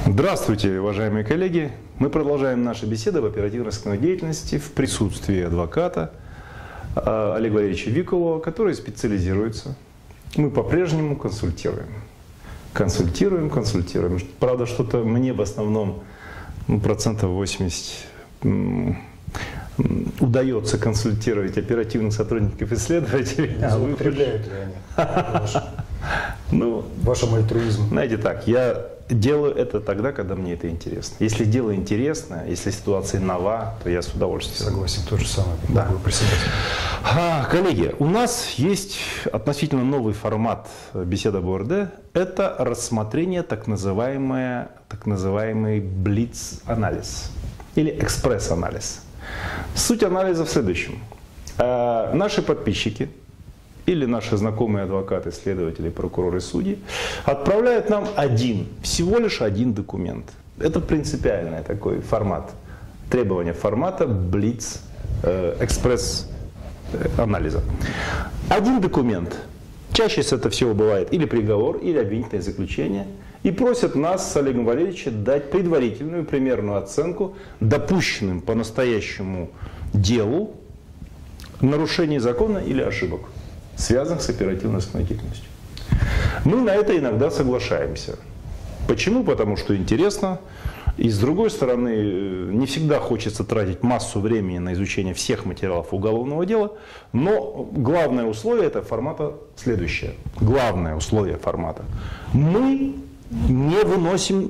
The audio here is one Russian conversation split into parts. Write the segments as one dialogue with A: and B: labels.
A: Здравствуйте, уважаемые коллеги! Мы продолжаем наши беседы об оперативно-розыскной деятельности в присутствии адвоката Олега Валерьевича Викулова, который специализируется. Мы по-прежнему консультируем. Консультируем. Правда, что-то мне в основном процентов 80 удается консультировать оперативных сотрудников и исследователей.
B: Злоупотребляют ли они вашим альтруизмом?
A: Знаете так, я делаю это тогда, когда мне это интересно. Если дело интересно, если ситуация нова, то я с удовольствием.
B: Согласен, то же самое.
A: Да. Коллеги, у нас есть относительно новый формат беседы об ОРД. Это рассмотрение так называемый блиц-анализ или экспресс-анализ. Суть анализа в следующем. Наши подписчики или наши знакомые адвокаты, следователи, прокуроры, судьи отправляют нам всего лишь один документ. Это принципиальный такой формат, требование формата блиц экспресс-анализа. Один документ. Чаще это всего бывает или приговор, или обвинительное заключение. И просят нас с Олегом Валерьевичем дать предварительную примерную оценку допущенным по настоящему делу нарушений закона или ошибок, связанных с оперативно-розыскной деятельностью. Мы на это иногда соглашаемся. Почему? Потому что интересно. И с другой стороны, не всегда хочется тратить массу времени на изучение всех материалов уголовного дела, но главное условие этого формата следующее. Главное условие формата. Мы не выносим,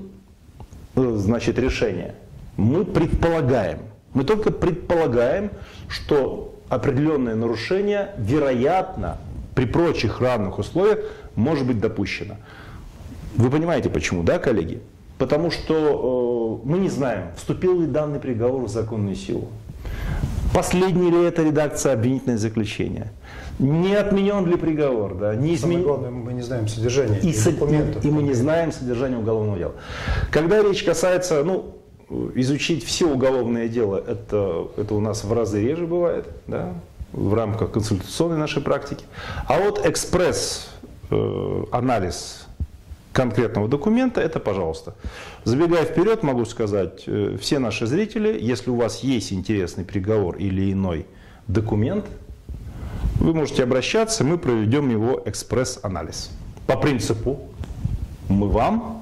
A: решение. Мы предполагаем. Мы только предполагаем, что определенное нарушение, вероятно, при прочих равных условиях, может быть допущено. Вы понимаете почему, да, коллеги? Потому что мы не знаем, вступил ли данный приговор в законную силу. Последняя ли это редакция обвинительного заключения? Не отменен ли приговор? Да? Не изменен...
B: Самое главное, мы не знаем содержания
A: документов. И мы не знаем содержания уголовного дела. Когда речь касается, изучить все уголовное дело, это у нас в разы реже бывает, да? В рамках консультационной нашей практики. А вот экспресс-анализ конкретного документа, это пожалуйста. Забегая вперед, могу сказать, все наши зрители, если у вас есть интересный приговор или иной документ, вы можете обращаться, мы проведем его экспресс-анализ. По принципу, мы вам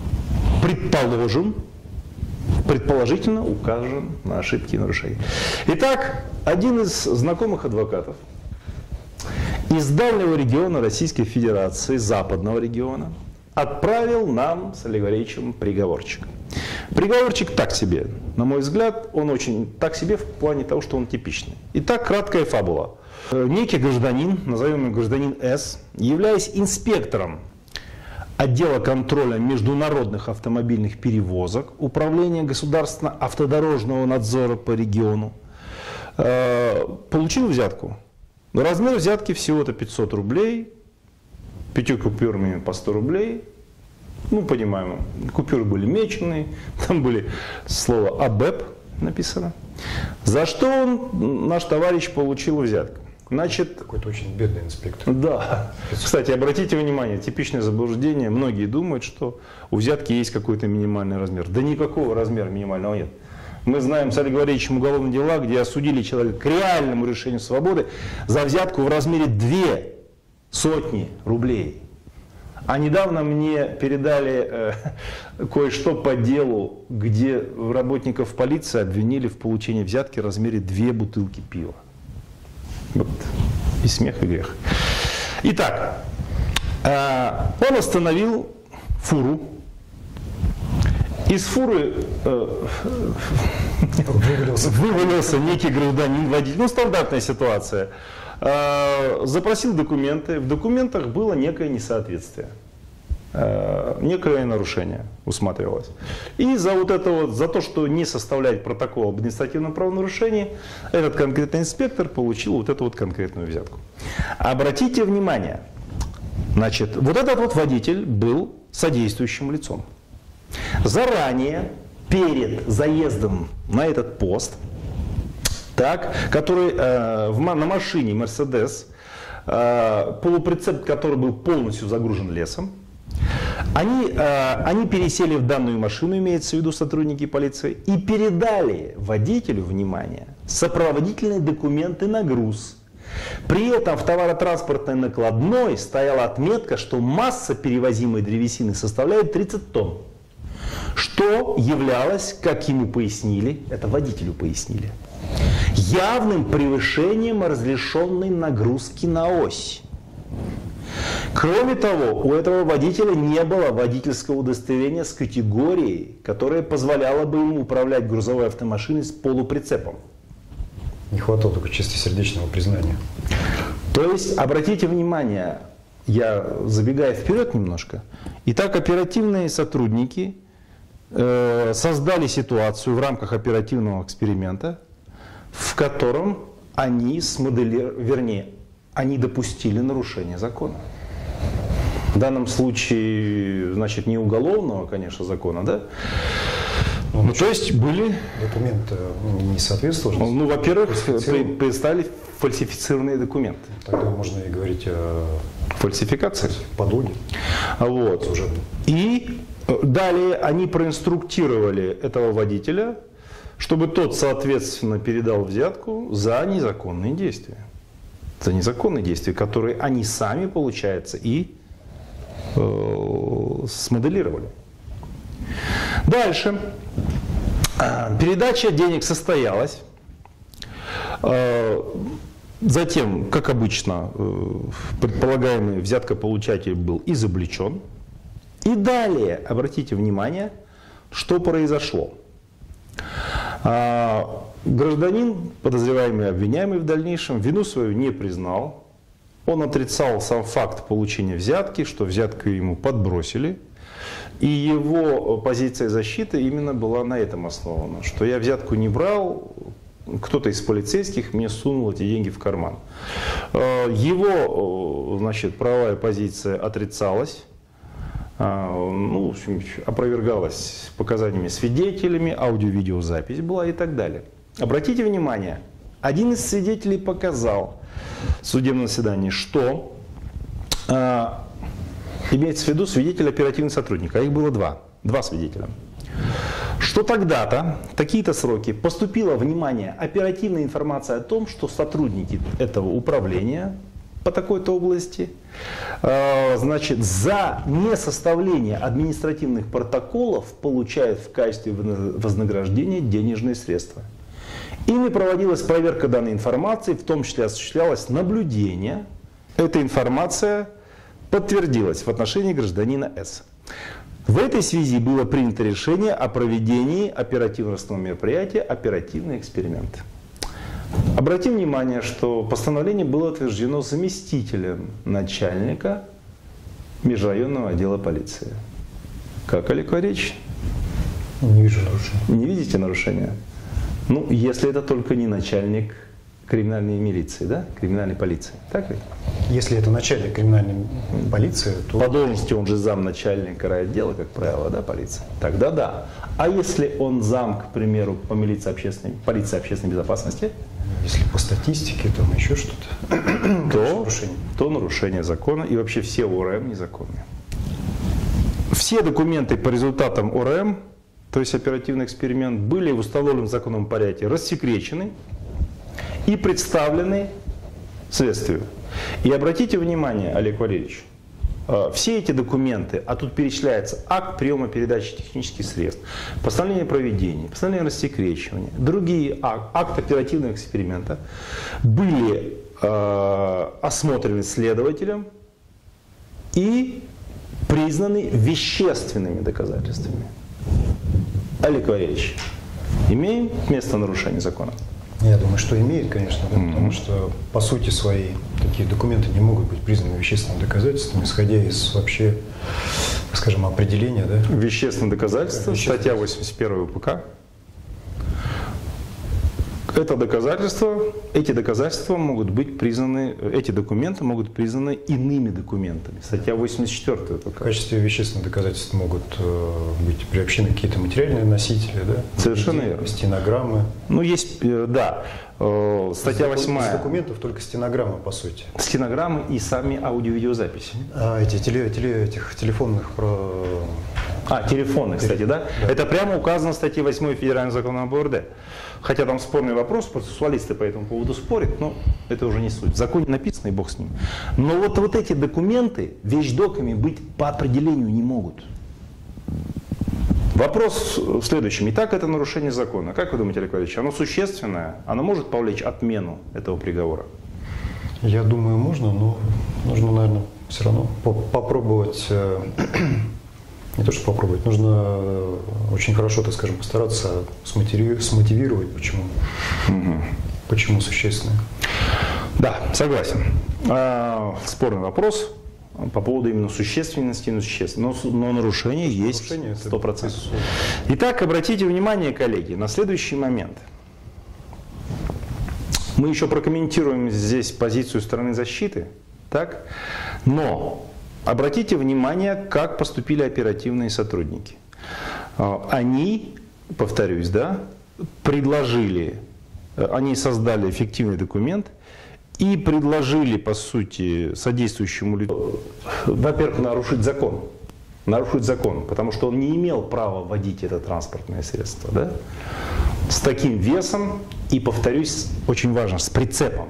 A: предположительно укажем на ошибки и нарушения. Итак, один из знакомых адвокатов из дальнего региона Российской Федерации, западного региона, отправил нам с Олегом Валерьевичем приговорчик. Приговорчик так себе. На мой взгляд, он очень так себе в плане того, что он типичный. Итак, краткая фабула. Некий гражданин, назовем его гражданин С, являясь инспектором отдела контроля международных автомобильных перевозок, Управления государственного автодорожного надзора по региону, получил взятку. Размер взятки всего-то 500 рублей, 5 купюрами по 100 рублей. Понимаем, купюры были меченые, там были слово АБЭП написано. За что наш товарищ получил взятку?
B: Какой-то очень бедный инспектор.
A: Да. Кстати, обратите внимание, типичное заблуждение. Многие думают, что у взятки есть какой-то минимальный размер. Да никакого размера минимального нет. Мы знаем с Олегом Валерьевичем уголовные дела, где осудили человека к реальному решению свободы за взятку в размере 200 рублей. А недавно мне передали кое-что по делу, где работников полиции обвинили в получении взятки в размере 2 бутылки пива. Вот. И смех, и грех. Итак, он остановил фуру. Из фуры вывалился некий гражданин-водитель. Стандартная ситуация. Запросил документы. В документах было некое несоответствие. Некое нарушение усматривалось. И за то, что не составлять протокол об административном правонарушении, этот конкретный инспектор получил эту конкретную взятку. Обратите внимание, этот водитель был содействующим лицом. Заранее, перед заездом на этот пост, который на машине Mercedes, полуприцеп, который был полностью загружен лесом, Они пересели в данную машину, имеется в виду сотрудники полиции, и передали водителю, внимание, сопроводительные документы на груз. При этом в товаротранспортной накладной стояла отметка, что масса перевозимой древесины составляет 30 тонн. Что являлось, как ему пояснили, это водителю пояснили, явным превышением разрешенной нагрузки на ось. Кроме того, у этого водителя не было водительского удостоверения с категорией, которая позволяла бы ему управлять грузовой автомашиной с полуприцепом.
B: Не хватало только чистосердечного признания.
A: То есть, обратите внимание, я забегая вперед немножко, итак, оперативные сотрудники создали ситуацию в рамках оперативного эксперимента, в котором они они допустили нарушение закона. В данном случае, значит, не уголовного, конечно, закона, да? Ну, то есть были...
B: Документ не соответствовал?
A: Ну, во-первых, представили фальсифицированные документы.
B: Тогда можно и говорить о
A: фальсификации.
B: Подлоге.
A: Вот. И далее они проинструктировали этого водителя, чтобы тот, соответственно, передал взятку за незаконные действия. За незаконные действия, которые они сами, получается, и смоделировали. Дальше. Передача денег состоялась. Затем, как обычно, предполагаемый взяткополучатель был изобличен. И далее, обратите внимание, что произошло. Гражданин, подозреваемый и обвиняемый в дальнейшем, вину свою не признал. Он отрицал сам факт получения взятки, что взятку ему подбросили. И его позиция защиты именно была на этом основана, что я взятку не брал, кто-то из полицейских мне сунул эти деньги в карман. Его, значит, правовая позиция отрицалась, ну, в общем, опровергалась показаниями свидетелями, аудио-видеозапись была и так далее. Обратите внимание, один из свидетелей показал в судебном заседании, что имеется в виду свидетель, оперативный сотрудник, а их было два свидетеля. Что тогда-то, такие-то сроки, поступила, внимание, оперативная информация о том, что сотрудники этого управления по такой-то области, значит, за несоставление административных протоколов получают в качестве вознаграждения денежные средства. Ими проводилась проверка данной информации, в том числе осуществлялось наблюдение. Эта информация подтвердилась в отношении гражданина С. В этой связи было принято решение о проведении оперативного мероприятия «Оперативный эксперимент». Обратим внимание, что постановление было утверждено заместителем начальника межрайонного отдела полиции. Как, Олег Валерьевич?
B: Не вижу нарушения.
A: Не видите нарушения? Ну, если это только не начальник криминальной милиции, да? Криминальной полиции. Так ли?
B: Если это начальник криминальной полиции, то...
A: По должности он же замначальника райотдела, как правило, да, полиции? Тогда да. А если он зам, к примеру, по полиции общественной безопасности?
B: Если по статистике, там еще что-то,
A: то нарушение закона и вообще все ОРМ незаконные. Все документы по результатам ОРМ, то есть оперативный эксперимент, были в установленном законом порядке рассекречены и представлены следствию. И обратите внимание, Олег Валерьевич, все эти документы, а тут перечисляется акт приема передачи технических средств, постановление о проведении, постановление о рассекречивании, другие акты оперативного эксперимента были осмотрены следователем и признаны вещественными доказательствами. Олег Валерьевич, имеем место нарушения закона?
B: Я думаю, что имеет, конечно, да, потому что по сути своей такие документы не могут быть признаны вещественным доказательством, исходя из вообще, скажем, определения. Да? Вещественное
A: доказательство, статья 81 УПК. это доказательство, эти доказательства могут быть признаны, эти документы могут быть признаны иными документами. Статья 84.
B: В качестве вещественных доказательств могут быть приобщены какие-то материальные носители, да?
A: Совершенно верно.
B: Стенограммы.
A: Ну, есть, да, статья 8.
B: Из документов только стенограммы, по сути.
A: Стенограммы и сами аудио-видеозаписи.
B: Эти телефонных
A: телефоны, кстати, да? Это прямо указано в статье 8 Федерального закона об ОРД. Хотя там спорный вопрос, процессуалисты по этому поводу спорят, но это уже не суть. В законе написано, и бог с ним. Но вот эти документы вещдоками быть по определению не могут. Вопрос в следующем. Итак, это нарушение закона. Как вы думаете, Олег Валерьевич, оно существенное? Оно может повлечь отмену этого приговора?
B: Я думаю, можно, но нужно, наверное, все равно попробовать... Не то, что попробовать, нужно очень хорошо, так скажем, постараться смотивировать, почему существенно.
A: Да, согласен. Спорный вопрос по поводу именно существенности и несущественности. Но нарушение есть 100%. Итак, обратите внимание, коллеги, на следующий момент. Мы еще прокомментируем здесь позицию стороны защиты, так? Но обратите внимание, как поступили оперативные сотрудники. Они, повторюсь, да, предложили, они создали эффективный документ и предложили, по сути, содействующему лицу, во-первых, нарушить закон. Нарушить закон, потому что он не имел права водить это транспортное средство, да, с таким весом и, повторюсь, очень важно, с прицепом.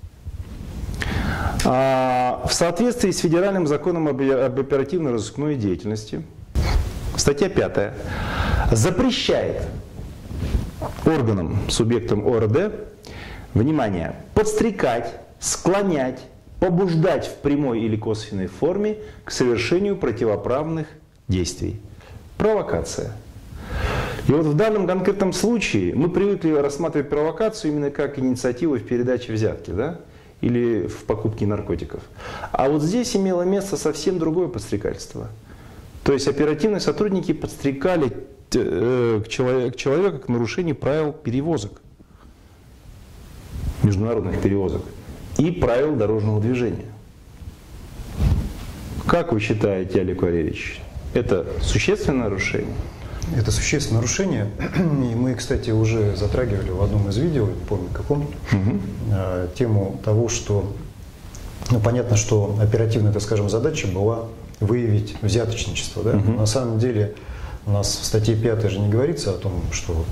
A: В соответствии с Федеральным законом об оперативно-розыскной деятельности, статья 5 запрещает органам, субъектам ОРД, внимание, подстрекать, склонять, побуждать в прямой или косвенной форме к совершению противоправных действий. Провокация. И вот в данном конкретном случае мы привыкли рассматривать провокацию именно как инициативу в передаче взятки, да? Или в покупке наркотиков. А вот здесь имело место совсем другое подстрекательство. То есть оперативные сотрудники подстрекали человека к нарушению правил перевозок, международных перевозок и правил дорожного движения. Как вы считаете, Олег Валерьевич, это существенное нарушение?
B: Это существенное нарушение, и мы, кстати, уже затрагивали в одном из видео, не помню каком, тему того, что, понятно, что оперативная, так скажем, задача была выявить взяточничество. Да? На самом деле у нас в статье 5 же не говорится о том, что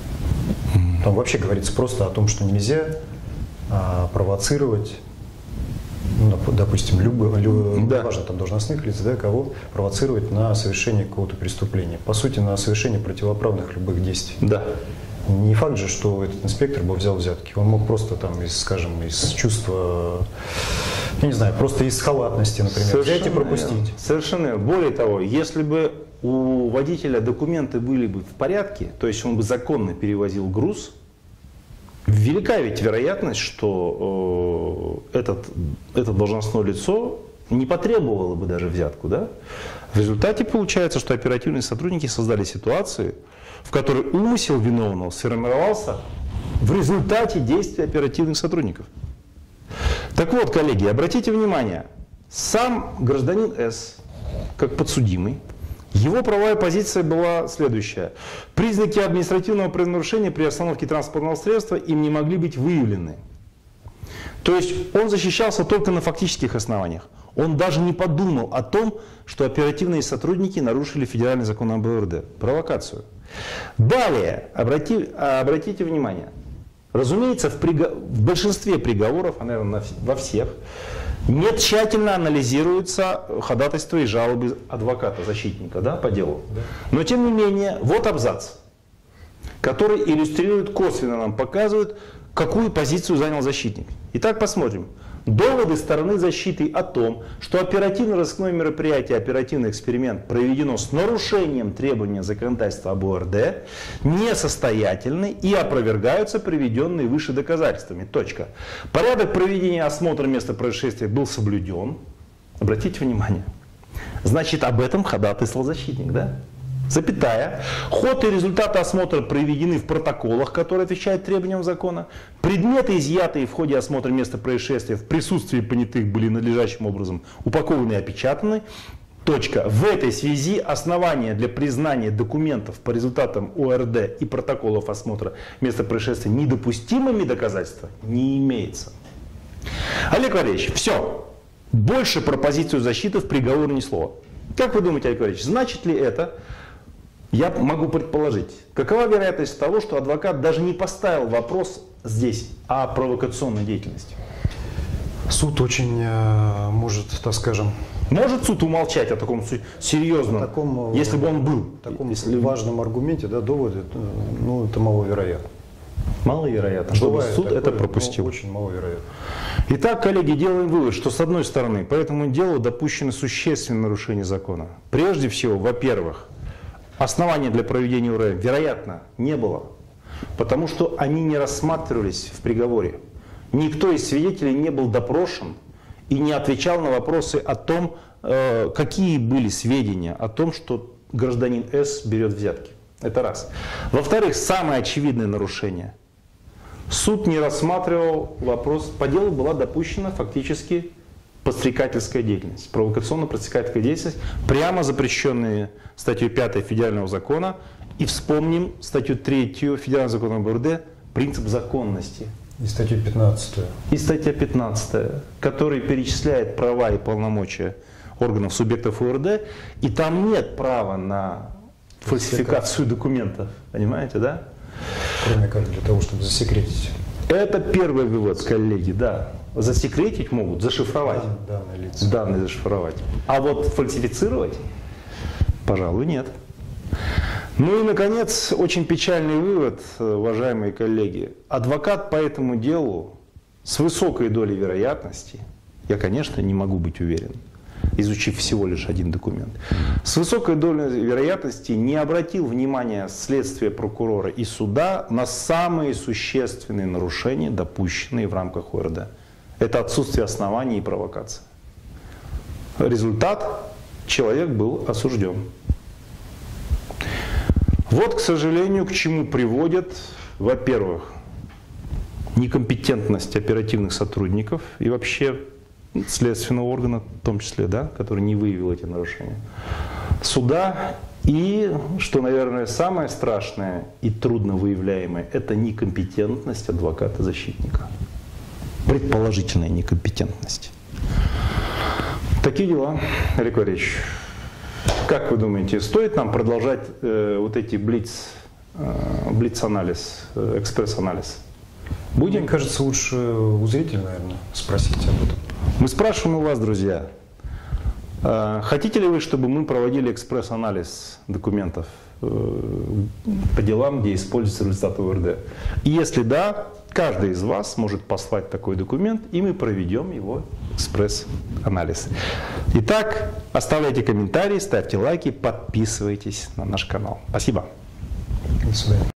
B: там вообще говорится просто о том, что нельзя провоцировать, допустим, неважно, там должностных лиц, да, кого провоцировать на совершение какого-то преступления. По сути, на совершение противоправных любых действий.
A: Да.
B: Не факт же, что этот инспектор бы взял взятки. Он мог просто там, из чувства, я не знаю, просто из халатности, например, взять и пропустить.
A: Совершенно. Более того, если бы у водителя документы были бы в порядке, то есть он бы законно перевозил груз, велика ведь вероятность, что это должностное лицо не потребовало бы даже взятку. Да? В результате получается, что оперативные сотрудники создали ситуацию, в которой умысел виновного сформировался в результате действий оперативных сотрудников. Так вот, коллеги, обратите внимание, сам гражданин С, как подсудимый, его правовая позиция была следующая. Признаки административного правонарушения при остановке транспортного средства им не могли быть выявлены. То есть он защищался только на фактических основаниях. Он даже не подумал о том, что оперативные сотрудники нарушили федеральный закон об ОРД. Провокацию. Далее, обратите внимание. Разумеется, в большинстве приговоров, а, наверное, во всех, не тщательно анализируются ходатайства и жалобы адвоката, защитника, да, по делу. Да. Но тем не менее, вот абзац, который иллюстрирует, косвенно нам показывает, какую позицию занял защитник. Итак, посмотрим. Доводы стороны защиты о том, что оперативно-розыскное мероприятие, оперативный эксперимент проведено с нарушением требования законодательства об ОРД, несостоятельны и опровергаются приведенные выше доказательствами. Точка. Порядок проведения осмотра места происшествия был соблюден. Обратите внимание. Значит, об этом ходатайствовал защитник, да? запятая, ход и результаты осмотра приведены в протоколах, которые отвечают требованиям закона, предметы, изъятые в ходе осмотра места происшествия в присутствии понятых, были надлежащим образом упакованы и опечатаны. Точка. В этой связи основания для признания документов по результатам ОРД и протоколов осмотра места происшествия недопустимыми доказательства не имеется. Олег Валерьевич, все. Больше про позицию защиты в приговоре ни слова. Как вы думаете, Олег Валерьевич, значит ли это, я могу предположить, какова вероятность того, что адвокат даже не поставил вопрос здесь о провокационной деятельности?
B: Суд очень может, так скажем...
A: Может суд умолчать о таком серьезном, если бы он был?
B: Таком важном аргументе, да, доводе, ну, это маловероятно.
A: Маловероятно, чтобы суд это пропустил.
B: Очень маловероятно.
A: Итак, коллеги, делаем вывод, что с одной стороны, по этому делу допущено существенное нарушение закона. Прежде всего, во-первых, основания для проведения УР, вероятно, не было, потому что они не рассматривались в приговоре. Никто из свидетелей не был допрошен и не отвечал на вопросы о том, какие были сведения о том, что гражданин С берет взятки. Это раз. Во-вторых, самое очевидное нарушение. Суд не рассматривал вопрос, по делу была допущена фактически подстрекательская деятельность, провокационно-подстрекательская деятельность, прямо запрещенные статьей 5 Федерального закона, и вспомним статью 3 Федерального закона об ОРД, принцип законности.
B: И статью 15.
A: И статья 15, которая перечисляет права и полномочия органов субъектов ОРД, и там нет права на фальсификацию документов, понимаете, да?
B: Кроме как для того, чтобы засекретить.
A: Это первый вывод, коллеги, да. Засекретить могут, зашифровать.
B: Данные лица.
A: Данные зашифровать. А вот фальсифицировать, пожалуй, нет. Ну и, наконец, очень печальный вывод, уважаемые коллеги. Адвокат по этому делу с высокой долей вероятности, я, конечно, не могу быть уверен, изучив всего лишь один документ, с высокой долей вероятности не обратил внимания следствия, прокурора и суда на самые существенные нарушения, допущенные в рамках ОРД. Это отсутствие оснований и провокации. Результат – человек был осужден. Вот, к сожалению, к чему приводит, во-первых, некомпетентность оперативных сотрудников и вообще следственного органа, в том числе, да, который не выявил эти нарушения, суда и, что, наверное, самое страшное и трудно выявляемое, это некомпетентность адвоката-защитника. Предположительная некомпетентность. Такие дела, Олег Валерьевич. Как вы думаете, стоит нам продолжать вот эти блиц-анализ, экспресс-анализ? Будем?
B: Мне кажется, лучше у зрителя, наверное, спросить об этом.
A: Мы спрашиваем у вас, друзья, хотите ли вы, чтобы мы проводили экспресс-анализ документов по делам, где используются результаты ОРД? И если да, каждый из вас может послать такой документ, и мы проведем его экспресс-анализ. Итак, оставляйте комментарии, ставьте лайки, подписывайтесь на наш канал. Спасибо.
B: До свидания.